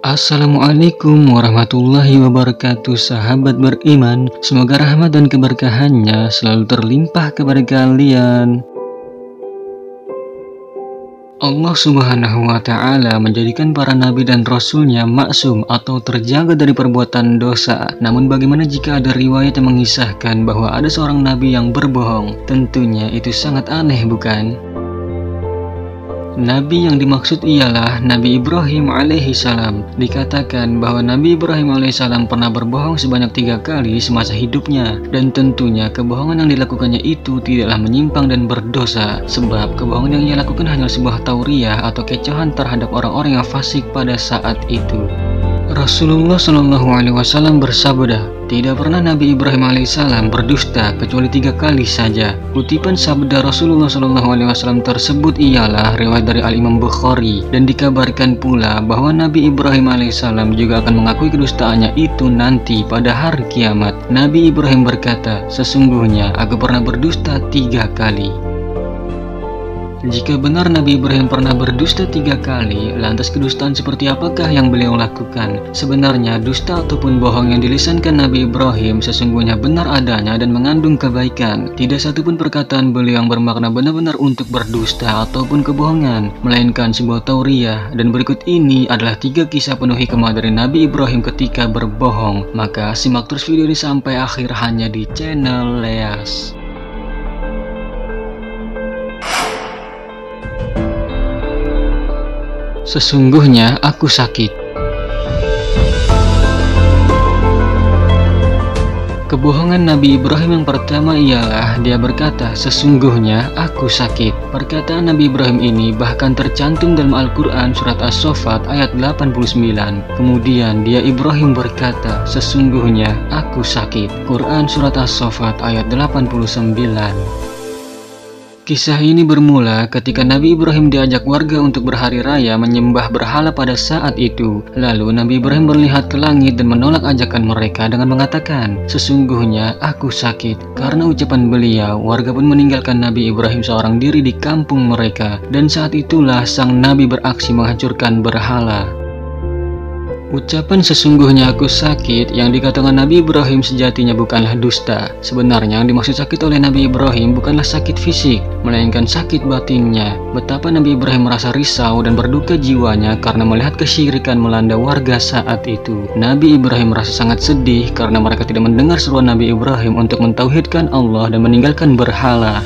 Assalamualaikum warahmatullahi wabarakatuh, sahabat beriman. Semoga rahmat dan keberkahannya selalu terlimpah kepada kalian. Allah Subhanahu wa Ta'ala menjadikan para nabi dan rasulnya maksum atau terjaga dari perbuatan dosa. Namun bagaimana jika ada riwayat yang mengisahkan bahwa ada seorang nabi yang berbohong? Tentunya itu sangat aneh, bukan? Nabi yang dimaksud ialah Nabi Ibrahim alaihissalam. Dikatakan bahwa Nabi Ibrahim alaihissalam pernah berbohong sebanyak 3 kali semasa hidupnya. Dan tentunya kebohongan yang dilakukannya itu tidaklah menyimpang dan berdosa. Sebab kebohongan yang ia lakukan hanya sebuah tauriah atau kecohan terhadap orang-orang yang fasik pada saat itu. Rasulullah SAW bersabda, tidak pernah Nabi Ibrahim alaihissalam berdusta kecuali 3 kali saja. Kutipan sabda Rasulullah SAW tersebut ialah riwayat dari Al-Imam Bukhari, dan dikabarkan pula bahwa Nabi Ibrahim alaihissalam juga akan mengakui kedustaannya itu nanti pada hari kiamat. Nabi Ibrahim berkata, sesungguhnya aku pernah berdusta 3 kali. Jika benar Nabi Ibrahim pernah berdusta 3 kali, lantas kedustaan seperti apakah yang beliau lakukan? Sebenarnya dusta ataupun bohong yang dilisankan Nabi Ibrahim sesungguhnya benar adanya dan mengandung kebaikan. Tidak satupun perkataan beliau yang bermakna benar-benar untuk berdusta ataupun kebohongan, melainkan sebuah tauriah. Dan berikut ini adalah 3 kisah penuh hikmah dari Nabi Ibrahim ketika berbohong. Maka simak terus video ini sampai akhir hanya di channel Leas. Sesungguhnya aku sakit. Kebohongan Nabi Ibrahim yang pertama ialah dia berkata, sesungguhnya aku sakit. Perkataan Nabi Ibrahim ini bahkan tercantum dalam Al-Quran surat As-Saffat ayat 89. Kemudian dia Ibrahim berkata, sesungguhnya aku sakit. Quran surat As-Saffat ayat 89. Kisah ini bermula ketika Nabi Ibrahim diajak warga untuk berhari raya menyembah berhala pada saat itu. Lalu Nabi Ibrahim melihat ke langit dan menolak ajakan mereka dengan mengatakan, sesungguhnya aku sakit. Karena ucapan beliau, warga pun meninggalkan Nabi Ibrahim seorang diri di kampung mereka. Dan saat itulah sang Nabi beraksi menghancurkan berhala. Ucapan sesungguhnya aku sakit yang dikatakan Nabi Ibrahim sejatinya bukanlah dusta. Sebenarnya yang dimaksud sakit oleh Nabi Ibrahim bukanlah sakit fisik, melainkan sakit batinnya. Betapa Nabi Ibrahim merasa risau dan berduka jiwanya karena melihat kesyirikan melanda warga saat itu. Nabi Ibrahim merasa sangat sedih karena mereka tidak mendengar seruan Nabi Ibrahim untuk mentauhidkan Allah dan meninggalkan berhala.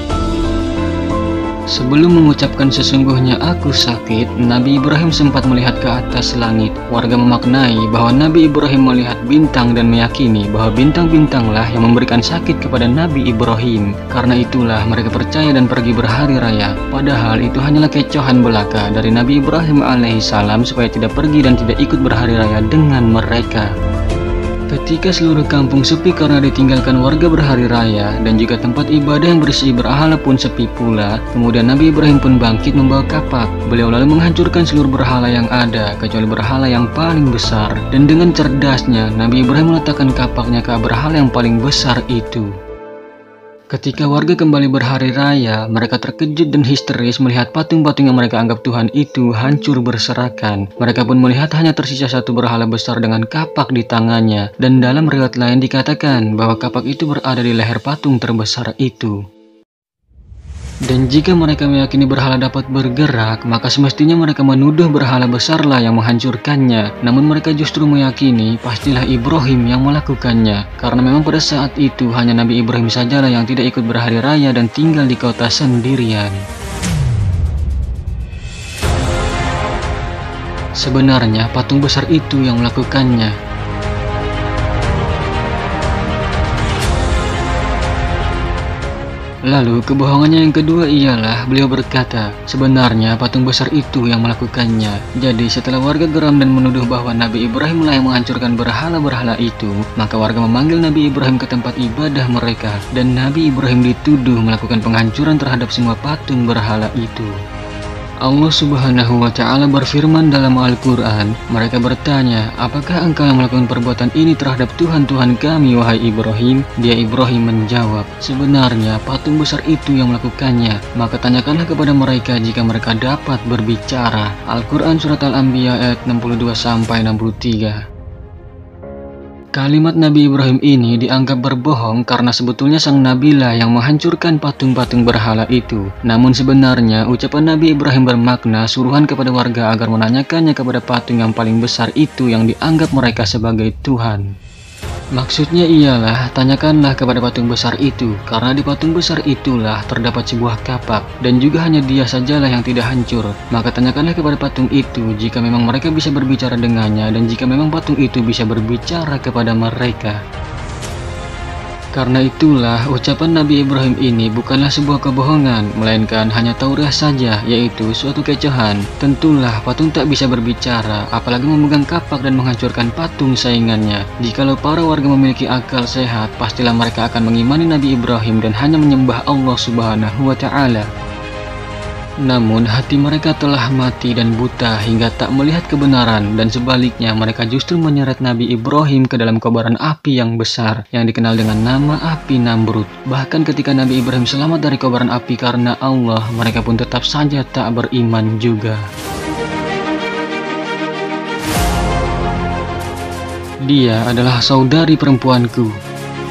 Sebelum mengucapkan sesungguhnya aku sakit, Nabi Ibrahim sempat melihat ke atas langit. Warga memaknai bahwa Nabi Ibrahim melihat bintang dan meyakini bahwa bintang-bintanglah yang memberikan sakit kepada Nabi Ibrahim. Karena itulah mereka percaya dan pergi berhari raya. Padahal itu hanyalah kecohan belaka dari Nabi Ibrahim alaihissalam supaya tidak pergi dan tidak ikut berhari raya dengan mereka. Ketika seluruh kampung sepi karena ditinggalkan warga berhari raya dan juga tempat ibadah yang bersih berhala pun sepi pula, kemudian Nabi Ibrahim pun bangkit membawa kapak. Beliau lalu menghancurkan seluruh berhala yang ada kecuali berhala yang paling besar. Dan dengan cerdasnya Nabi Ibrahim meletakkan kapaknya ke berhala yang paling besar itu. Ketika warga kembali berhari raya, mereka terkejut dan histeris melihat patung-patung yang mereka anggap Tuhan itu hancur berserakan. Mereka pun melihat hanya tersisa satu berhala besar dengan kapak di tangannya. Dan dalam riwayat lain dikatakan bahwa kapak itu berada di leher patung terbesar itu. Dan jika mereka meyakini berhala dapat bergerak, maka semestinya mereka menuduh berhala besarlah yang menghancurkannya. Namun mereka justru meyakini pastilah Ibrahim yang melakukannya. Karena memang pada saat itu hanya Nabi Ibrahim sajalah yang tidak ikut berhari raya dan tinggal di kota sendirian. Sebenarnya patung besar itu yang melakukannya. Lalu kebohongannya yang kedua ialah beliau berkata, sebenarnya patung besar itu yang melakukannya. Jadi setelah warga geram dan menuduh bahwa Nabi Ibrahim lah yang menghancurkan berhala-berhala itu, maka warga memanggil Nabi Ibrahim ke tempat ibadah mereka. Dan Nabi Ibrahim dituduh melakukan penghancuran terhadap semua patung berhala itu. Allah Subhanahu wa Ta'ala berfirman dalam Al-Quran, mereka bertanya, apakah engkau yang melakukan perbuatan ini terhadap Tuhan-Tuhan kami, wahai Ibrahim? Dia Ibrahim menjawab, sebenarnya patung besar itu yang melakukannya. Maka tanyakanlah kepada mereka jika mereka dapat berbicara. Al-Quran Surat Al-Anbiya ayat 62-63. Kalimat Nabi Ibrahim ini dianggap berbohong karena sebetulnya sang Nabi lah yang menghancurkan patung-patung berhala itu. Namun sebenarnya ucapan Nabi Ibrahim bermakna suruhan kepada warga agar menanyakannya kepada patung yang paling besar itu yang dianggap mereka sebagai Tuhan. Maksudnya ialah, tanyakanlah kepada patung besar itu, karena di patung besar itulah terdapat sebuah kapak, dan juga hanya dia sajalah yang tidak hancur. Maka tanyakanlah kepada patung itu jika memang mereka bisa berbicara dengannya, dan jika memang patung itu bisa berbicara kepada mereka. Karena itulah ucapan Nabi Ibrahim ini bukanlah sebuah kebohongan, melainkan hanya tauriah saja, yaitu suatu kecohan. Tentulah patung tak bisa berbicara, apalagi memegang kapak dan menghancurkan patung saingannya. Jikalau para warga memiliki akal sehat, pastilah mereka akan mengimani Nabi Ibrahim dan hanya menyembah Allah Subhanahu wa Ta'ala. Namun hati mereka telah mati dan buta hingga tak melihat kebenaran, dan sebaliknya mereka justru menyeret Nabi Ibrahim ke dalam kobaran api yang besar yang dikenal dengan nama api Namrud. Bahkan ketika Nabi Ibrahim selamat dari kobaran api karena Allah, mereka pun tetap saja tak beriman juga. Dia adalah saudari perempuanku.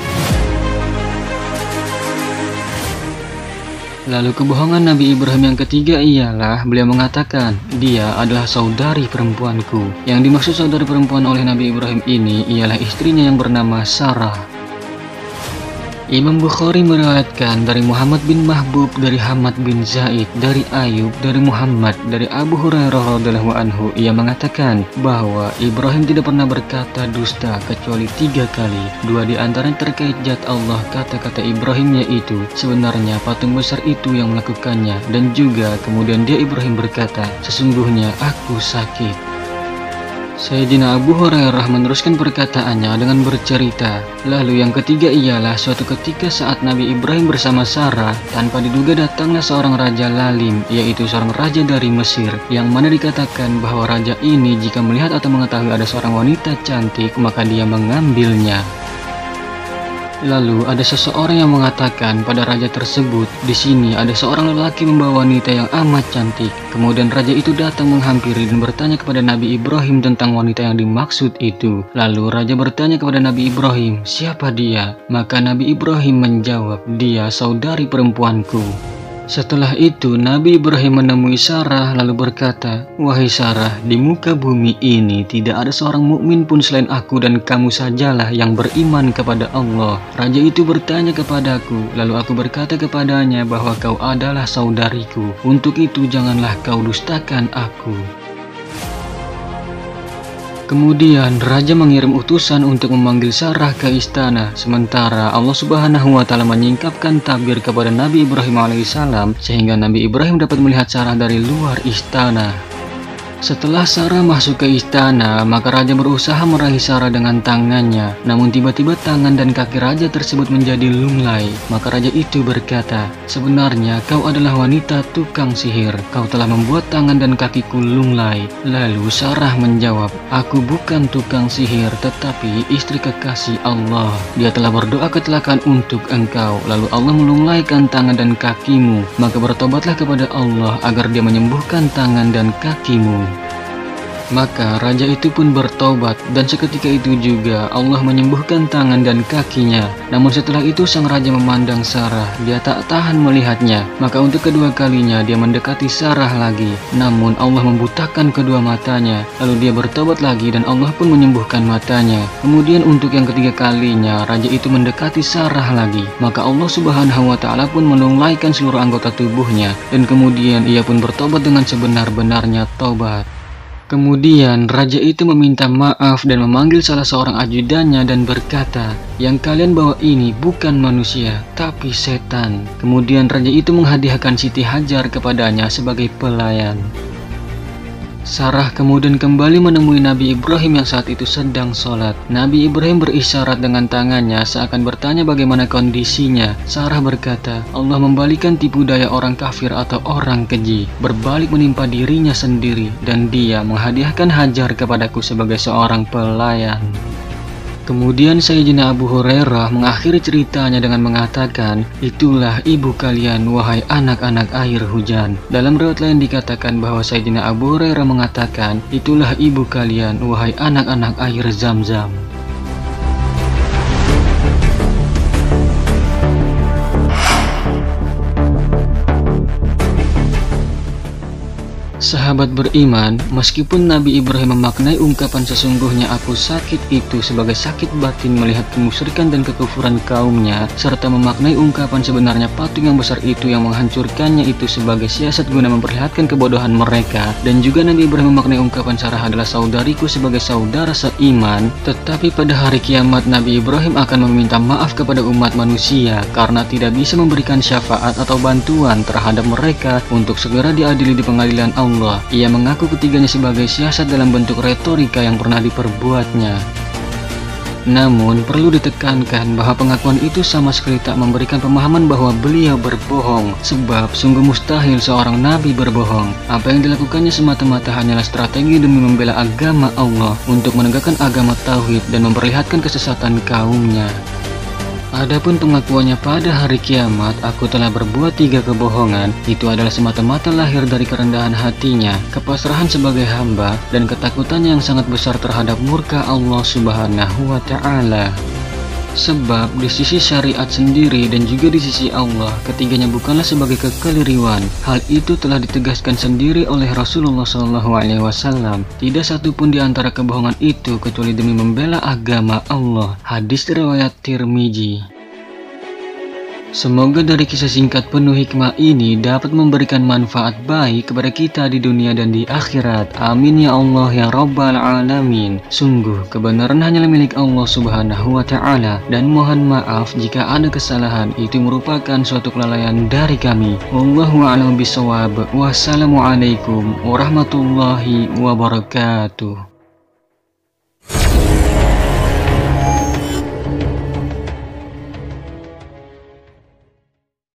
Lalu kebohongan Nabi Ibrahim yang ketiga ialah beliau mengatakan, dia adalah saudari perempuanku. Yang dimaksud saudari perempuan oleh Nabi Ibrahim ini ialah istrinya yang bernama Sarah. Imam Bukhari meriwayatkan dari Muhammad bin Mahbub, dari Hamad bin Zaid, dari Ayub, dari Muhammad, dari Abu Hurairah radhiyallahu anhu, ia mengatakan bahwa Ibrahim tidak pernah berkata dusta kecuali 3 kali. 2 di antaranya terkait zat Allah. Kata-kata Ibrahim yaitu, sebenarnya patung besar itu yang melakukannya, dan juga kemudian dia Ibrahim berkata, sesungguhnya aku sakit. Sayyidina Abu Hurairah meneruskan perkataannya dengan bercerita, lalu yang ketiga ialah suatu ketika saat Nabi Ibrahim bersama Sarah, tanpa diduga datanglah seorang raja lalim, yaitu seorang raja dari Mesir, yang mana dikatakan bahwa raja ini jika melihat atau mengetahui ada seorang wanita cantik, maka dia mengambilnya. Lalu ada seseorang yang mengatakan pada raja tersebut, di sini ada seorang lelaki membawa wanita yang amat cantik. Kemudian raja itu datang menghampiri dan bertanya kepada Nabi Ibrahim tentang wanita yang dimaksud itu. Lalu raja bertanya kepada Nabi Ibrahim, siapa dia? Maka Nabi Ibrahim menjawab, dia saudari perempuanku. Setelah itu Nabi Ibrahim menemui Sarah lalu berkata, wahai Sarah, di muka bumi ini tidak ada seorang mukmin pun selain aku dan kamu sajalah yang beriman kepada Allah. Raja itu bertanya kepadaku, lalu aku berkata kepadanya bahwa kau adalah saudariku. Untuk itu janganlah kau dustakan aku. Kemudian raja mengirim utusan untuk memanggil Sarah ke istana. Sementara Allah Subhanahu wa Ta'ala menyingkapkan takbir kepada Nabi Ibrahim alaihissalam sehingga Nabi Ibrahim dapat melihat Sarah dari luar istana. Setelah Sarah masuk ke istana, maka raja berusaha meraih Sarah dengan tangannya. Namun tiba-tiba tangan dan kaki raja tersebut menjadi lunglai. Maka raja itu berkata, sebenarnya kau adalah wanita tukang sihir. Kau telah membuat tangan dan kakiku lunglai. Lalu Sarah menjawab, aku bukan tukang sihir, tetapi istri kekasih Allah. Dia telah berdoa kecelakaan untuk engkau, lalu Allah melunglaikan tangan dan kakimu. Maka bertobatlah kepada Allah agar dia menyembuhkan tangan dan kakimu. Maka raja itu pun bertobat, dan seketika itu juga Allah menyembuhkan tangan dan kakinya. Namun setelah itu sang raja memandang Sarah, dia tak tahan melihatnya. Maka untuk kedua kalinya dia mendekati Sarah lagi. Namun Allah membutakan kedua matanya. Lalu dia bertobat lagi dan Allah pun menyembuhkan matanya. Kemudian untuk yang ketiga kalinya raja itu mendekati Sarah lagi. Maka Allah Subhanahu wa Ta'ala pun melunglaikan seluruh anggota tubuhnya, dan kemudian ia pun bertobat dengan sebenar-benarnya tobat. Kemudian raja itu meminta maaf dan memanggil salah seorang ajudannya dan berkata, yang kalian bawa ini bukan manusia, tapi setan. Kemudian raja itu menghadiahkan Siti Hajar kepadanya sebagai pelayan. Sarah kemudian kembali menemui Nabi Ibrahim yang saat itu sedang sholat. Nabi Ibrahim berisyarat dengan tangannya seakan bertanya bagaimana kondisinya. Sarah berkata, Allah membalikan tipu daya orang kafir atau orang keji, berbalik menimpa dirinya sendiri, dan dia menghadiahkan Hajar kepadaku sebagai seorang pelayan. Kemudian Sayyidina Abu Hurairah mengakhiri ceritanya dengan mengatakan, itulah ibu kalian wahai anak-anak air hujan. Dalam riwayat lain dikatakan bahwa Sayyidina Abu Hurairah mengatakan, itulah ibu kalian wahai anak-anak air Zam-Zam. Sahabat beriman, meskipun Nabi Ibrahim memaknai ungkapan sesungguhnya aku sakit itu sebagai sakit batin melihat kemusyrikan dan kekufuran kaumnya, serta memaknai ungkapan sebenarnya patung yang besar itu yang menghancurkannya itu sebagai siasat guna memperlihatkan kebodohan mereka, dan juga Nabi Ibrahim memaknai ungkapan Sarah adalah saudariku sebagai saudara seiman, tetapi pada hari kiamat Nabi Ibrahim akan meminta maaf kepada umat manusia karena tidak bisa memberikan syafaat atau bantuan terhadap mereka untuk segera diadili di pengadilan Allah. Ia mengaku ketiganya sebagai siasat dalam bentuk retorika yang pernah diperbuatnya. Namun perlu ditekankan bahwa pengakuan itu sama sekali tak memberikan pemahaman bahwa beliau berbohong, sebab sungguh mustahil seorang nabi berbohong. Apa yang dilakukannya semata-mata hanyalah strategi demi membela agama Allah untuk menegakkan agama tauhid dan memperlihatkan kesesatan kaumnya. Adapun pengakuannya pada hari kiamat, aku telah berbuat 3 kebohongan, itu adalah semata-mata lahir dari kerendahan hatinya, kepasrahan sebagai hamba, dan ketakutannya yang sangat besar terhadap murka Allah Subhanahu wa Ta'ala. Sebab di sisi syariat sendiri dan juga di sisi Allah, ketiganya bukanlah sebagai kekeliruan. Hal itu telah ditegaskan sendiri oleh Rasulullah SAW. Tidak satupun di antara kebohongan itu kecuali demi membela agama Allah. Hadis riwayat Tirmizi. Semoga dari kisah singkat penuh hikmah ini dapat memberikan manfaat baik kepada kita di dunia dan di akhirat. Amin ya Allah ya Rabbal Alamin. Sungguh kebenaran hanyalah milik Allah Subhanahu wa Ta'ala, dan mohon maaf jika ada kesalahan, itu merupakan suatu kelalaian dari kami. Wallahu a'lam bishawab. Wassalamualaikum warahmatullahi wabarakatuh.